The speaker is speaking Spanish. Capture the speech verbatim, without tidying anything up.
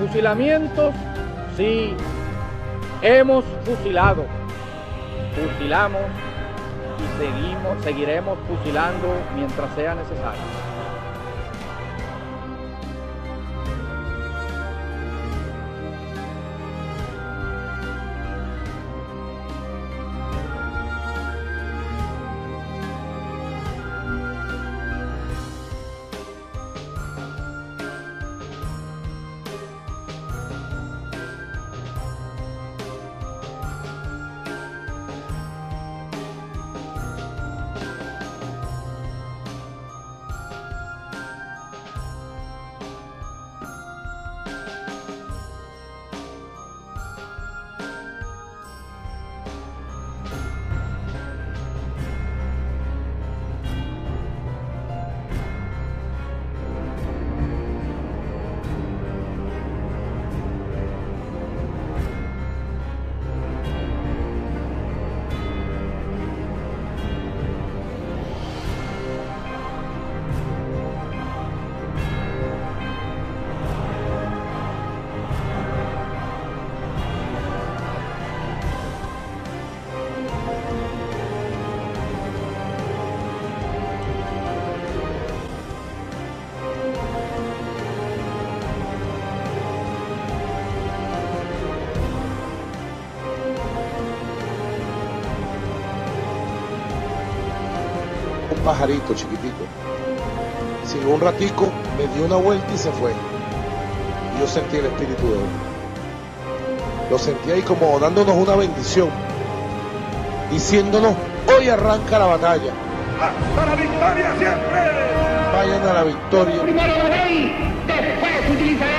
Fusilamientos, sí, hemos fusilado, fusilamos y seguimos, seguiremos fusilando mientras sea necesario. Un pajarito chiquitico. Siguió un ratico, me dio una vuelta y se fue. Y yo sentí el espíritu de él. Lo sentí ahí como dándonos una bendición, diciéndonos: hoy arranca la batalla. ¡Hasta la victoria siempre! Vayan a la victoria. Primero la ley, después utilizaré